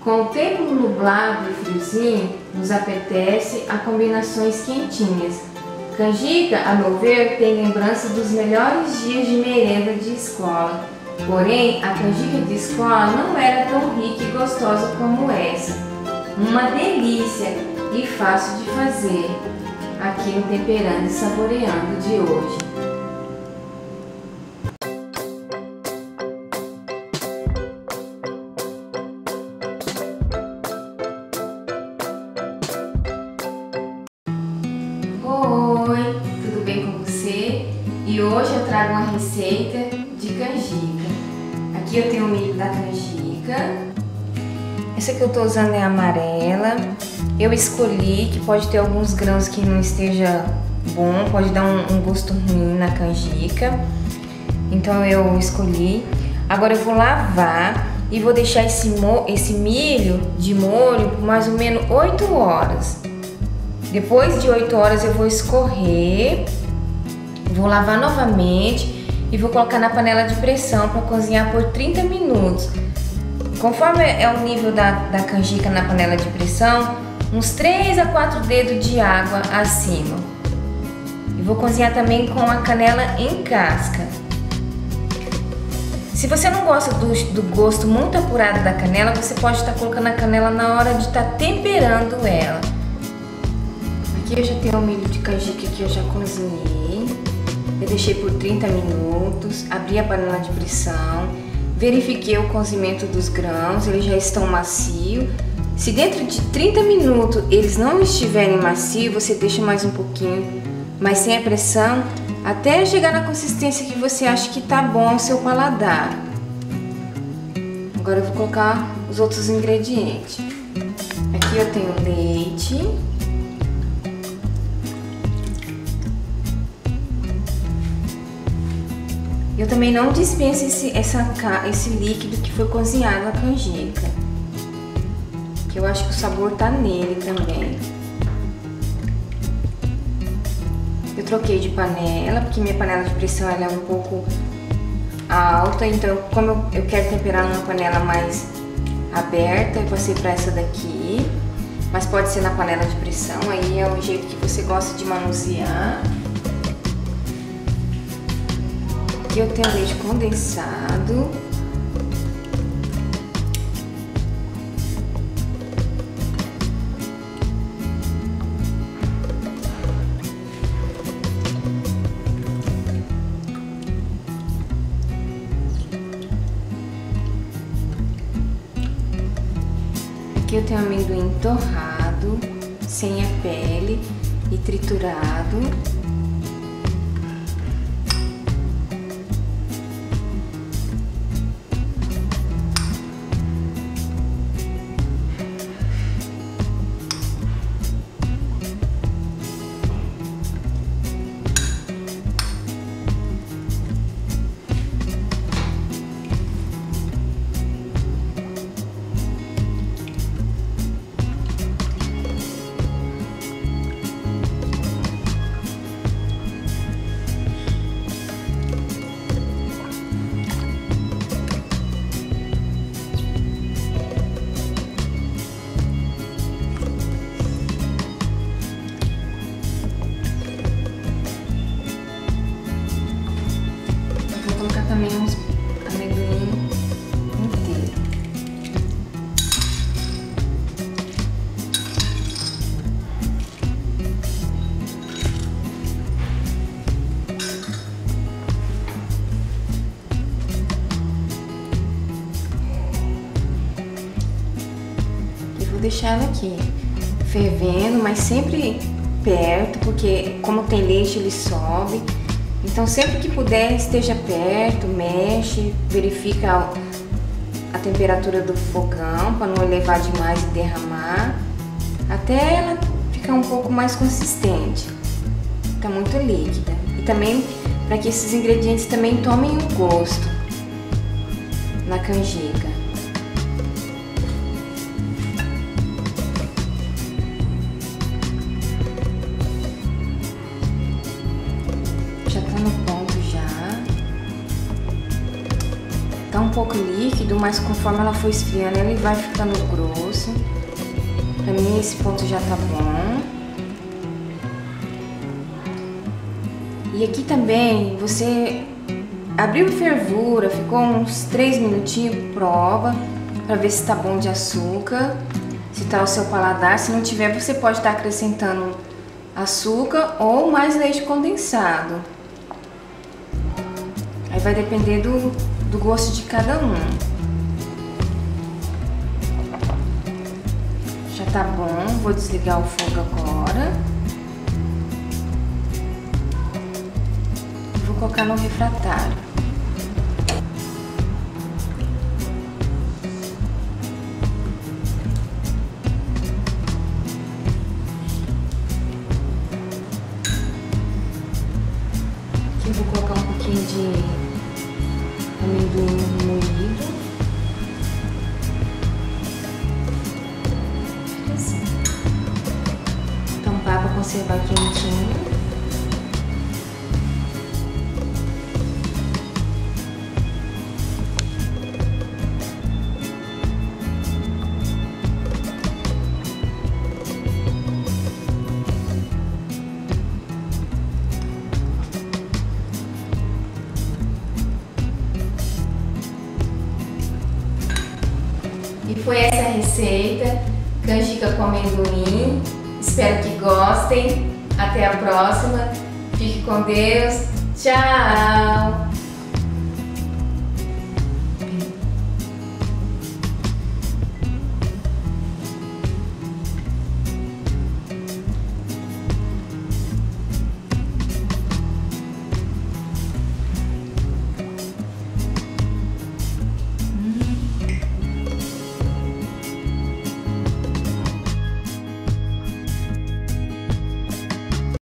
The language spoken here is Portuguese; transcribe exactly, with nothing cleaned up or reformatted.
Com o tempo nublado e friozinho, nos apetece a combinações quentinhas. Canjica, a meu ver, tem lembrança dos melhores dias de merenda de escola. Porém, a canjica de escola não era tão rica e gostosa como essa. Uma delícia e fácil de fazer. Aqui no Temperando e Saboreando de hoje. Oi, tudo bem com você? E hoje eu trago uma receita de canjica. Aqui eu tenho o milho da canjica. Essa que eu tô usando é amarela. Eu escolhi que pode ter alguns grãos que não esteja bom, pode dar um, um gosto ruim na canjica. Então eu escolhi. Agora eu vou lavar e vou deixar esse, mo esse milho de molho por mais ou menos oito horas. Depois de oito horas eu vou escorrer, vou lavar novamente e vou colocar na panela de pressão para cozinhar por trinta minutos. Conforme é o nível da, da canjica na panela de pressão, uns três a quatro dedos de água acima. E vou cozinhar também com a canela em casca. Se você não gosta do, do gosto muito apurado da canela, você pode estar colocando a canela na hora de estar temperando ela. Aqui eu já tenho o milho de canjica que eu já cozinhei. Eu deixei por trinta minutos, abri a panela de pressão, verifiquei o cozimento dos grãos, eles já estão macios. Se dentro de trinta minutos eles não estiverem macios, você deixa mais um pouquinho, mas sem a pressão, até chegar na consistência que você acha que tá bom ao seu paladar. Agora eu vou colocar os outros ingredientes. Aqui eu tenho leite. Eu também não dispenso esse, essa, esse líquido que foi cozinhado na canjica, que eu acho que o sabor tá nele também. Eu troquei de panela, porque minha panela de pressão ela é um pouco alta, então como eu, eu quero temperar numa panela mais aberta, eu passei para essa daqui, mas pode ser na panela de pressão, aí é o jeito que você gosta de manusear. Aqui eu tenho leite condensado. Aqui eu tenho amendoim torrado, sem a pele e triturado. Também uns amendoim inteiro. E vou deixar ela aqui fervendo, mas sempre perto, porque como tem leite ele sobe. Então sempre que puder esteja perto, mexe, verifica a, a temperatura do fogão para não elevar demais e derramar, até ela ficar um pouco mais consistente. Tá muito líquida. E também para que esses ingredientes também tomem o gosto na canjica. Já tá no ponto já. Tá um pouco líquido, mas conforme ela for esfriando, ele vai ficando grosso. Pra mim esse ponto já tá bom. E aqui também, você abriu fervura, ficou uns três minutinhos, prova pra ver se tá bom de açúcar, se tá o seu paladar. Se não tiver, você pode estar acrescentando açúcar ou mais leite condensado. Aí vai depender do, do gosto de cada um. Já tá bom, vou desligar o fogo agora. Vou colocar no refratário. Aqui eu vou colocar um pouquinho de amendoim moído. Assim. Tampar para conservar quentinho. E foi essa receita, canjica com amendoim. Espero que gostem. Até a próxima. Fique com Deus. Tchau!